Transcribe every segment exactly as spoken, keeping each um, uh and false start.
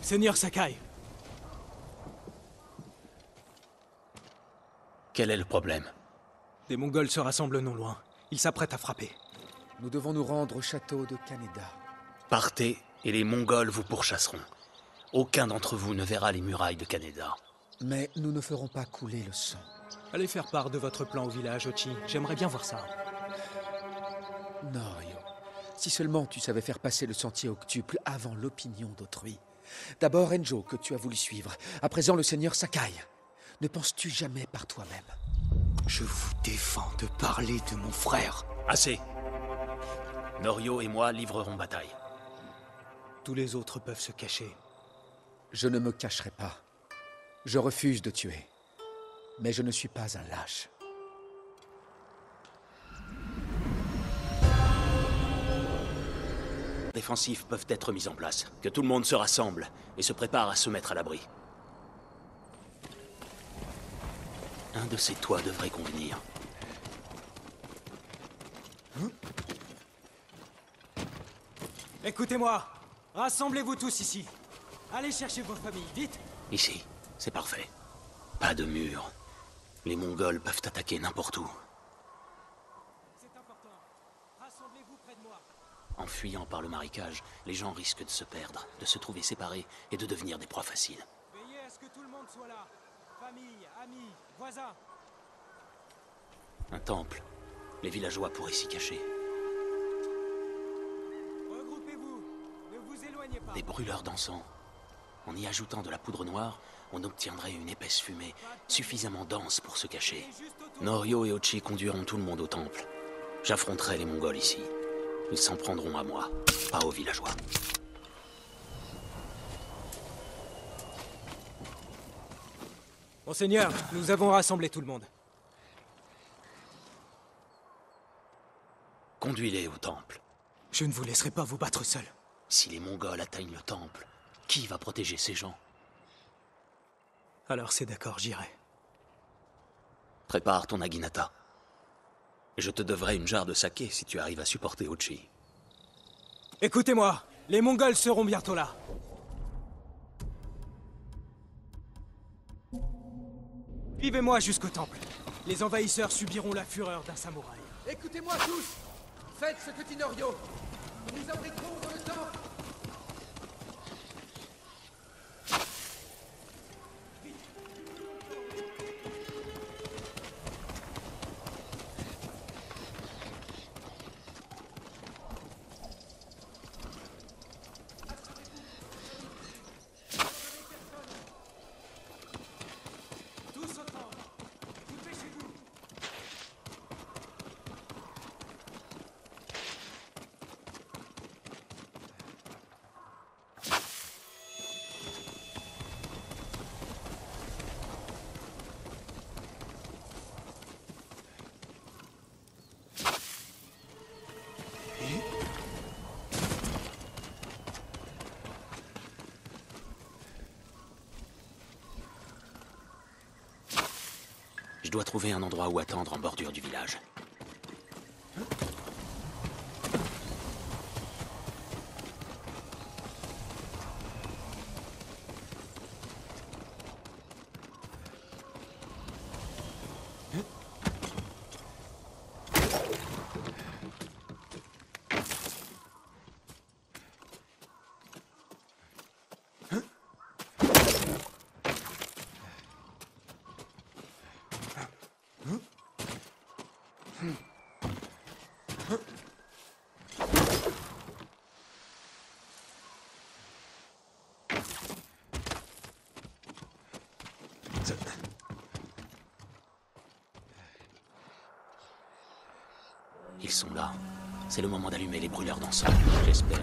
Seigneur Sakai. Quel est le problème? Des Mongols se rassemblent non loin. Ils s'apprêtent à frapper. Nous devons nous rendre au château de Kaneda. Partez, et les Mongols vous pourchasseront. Aucun d'entre vous ne verra les murailles de Kaneda. Mais nous ne ferons pas couler le sang. Allez faire part de votre plan au village, Ochi. J'aimerais bien voir ça. Norio, si seulement tu savais faire passer le sentier octuple avant l'opinion d'autrui. D'abord Enjo, que tu as voulu suivre. À présent, le seigneur Sakai. Ne penses-tu jamais par toi-même? Je vous défends de parler de mon frère. Assez. Norio et moi livrerons bataille. Tous les autres peuvent se cacher. Je ne me cacherai pas. Je refuse de tuer. Mais je ne suis pas un lâche. Défensifs peuvent être mis en place. Que tout le monde se rassemble et se prépare à se mettre à l'abri. Un de ces toits devrait convenir. Écoutez-moi. Rassemblez-vous tous ici. Allez chercher vos familles, vite. Ici, c'est parfait. Pas de mur. Les Mongols peuvent attaquer n'importe où. C'est important. Rassemblez-vous près de moi. En fuyant par le marécage, les gens risquent de se perdre, de se trouver séparés et de devenir des proies faciles. Veillez à ce que tout le monde soit là. Famille, amis, voisins. Un temple. Les villageois pourraient s'y cacher. Regroupez-vous. Ne vous éloignez pas. Des brûleurs d'encens. En y ajoutant de la poudre noire, on obtiendrait une épaisse fumée, suffisamment dense pour se cacher. Norio et Ochi conduiront tout le monde au temple. J'affronterai les Mongols ici. Ils s'en prendront à moi, pas aux villageois. Monseigneur, nous avons rassemblé tout le monde. Conduis-les au temple. Je ne vous laisserai pas vous battre seul. Si les Mongols atteignent le temple, qui va protéger ces gens? Alors c'est d'accord, j'irai. Prépare ton naginata. Je te devrai une jarre de saké si tu arrives à supporter Ochi. Écoutez-moi, les Mongols seront bientôt là. Suivez-moi jusqu'au temple. Les envahisseurs subiront la fureur d'un samouraï. Écoutez-moi tous. Faites ce que dit Norio. Nous nous abriterons dans le temple. Tous au temple. Dépêchez-vous. Je dois trouver un endroit où attendre en bordure du village. Ils sont là. C'est le moment d'allumer les brûleurs d'encens, j'espère.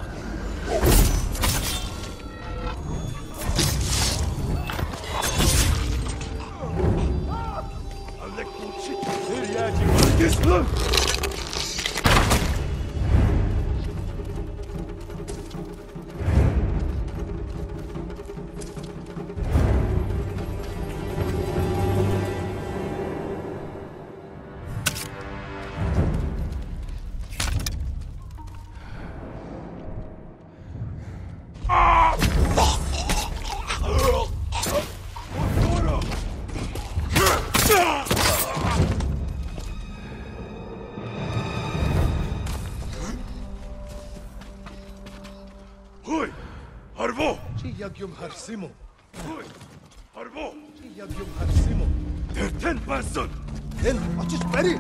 Hoi! Harvo! Chi yagyum har Simo. Hoi! Harvo! Chi yagyum har Simo. Тэр тань басан! Энэ очиж барь.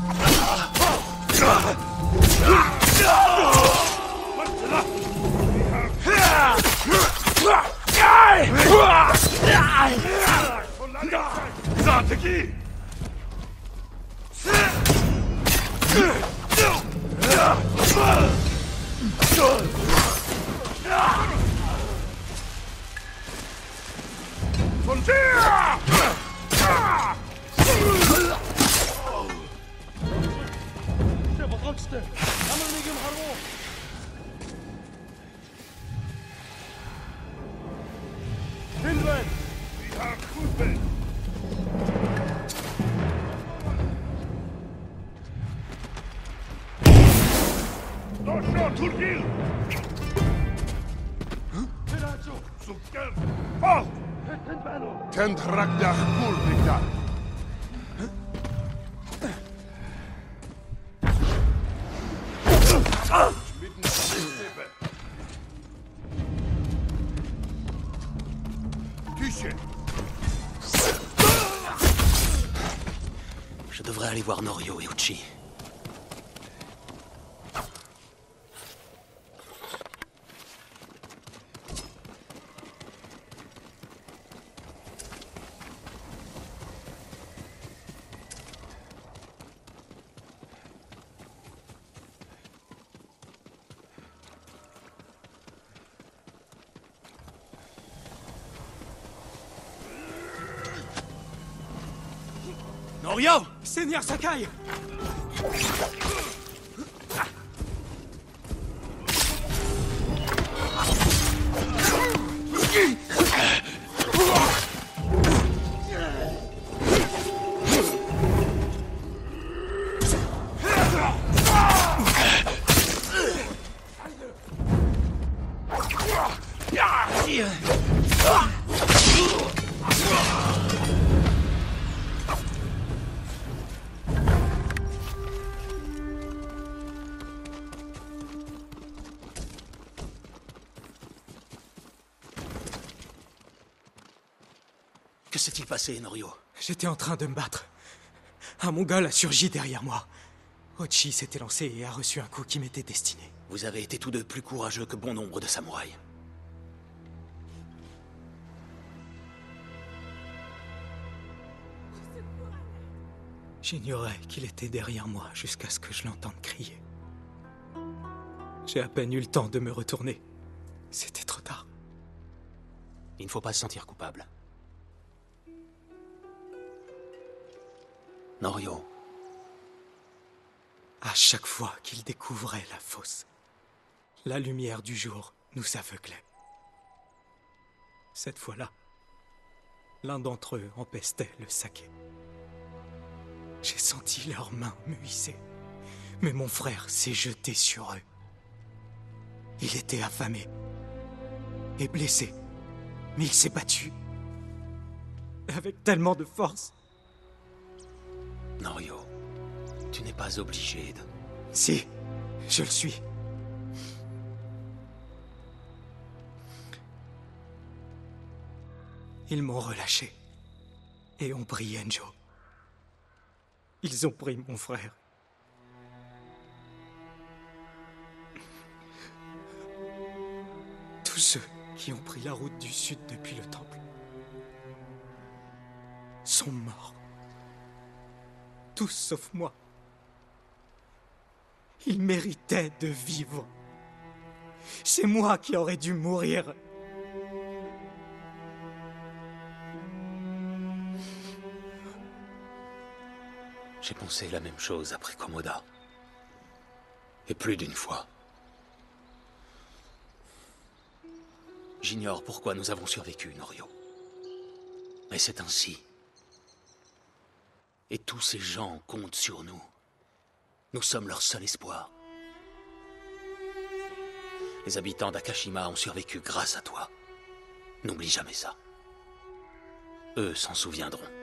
За таки! Turgil! Piracho! Sukkel! Fall! Тэнд рагдах гүр бигдаа. Je devrais aller voir Norio et Uchi. Norio! Seigneur Sakai! Que s'est-il passé, Norio? J'étais en train de me battre. Un Mongol a surgi derrière moi. Ochi s'était lancé et a reçu un coup qui m'était destiné. Vous avez été tous deux plus courageux que bon nombre de samouraïs. J'ignorais qu'il était derrière moi jusqu'à ce que je l'entende crier. J'ai à peine eu le temps de me retourner. C'était trop tard. Il ne faut pas se sentir coupable. Norio. À chaque fois qu'il découvrait la fosse, la lumière du jour nous aveuglait. Cette fois-là, l'un d'entre eux empestait le saké. J'ai senti leurs mains me hisser, mais mon frère s'est jeté sur eux. Il était affamé et blessé, mais il s'est battu avec tellement de force. Norio, tu n'es pas obligé de... Si, je le suis. Ils m'ont relâché et ont pris Enjo. Ils ont pris mon frère. Tous ceux qui ont pris la route du sud depuis le temple sont morts. Tous sauf moi. Ils méritaient de vivre. C'est moi qui aurais dû mourir. J'ai pensé la même chose après Komoda. Et plus d'une fois. J'ignore pourquoi nous avons survécu, Norio. Mais c'est ainsi. Et tous ces gens comptent sur nous. Nous sommes leur seul espoir. Les habitants d'Akashima ont survécu grâce à toi. N'oublie jamais ça. Eux s'en souviendront.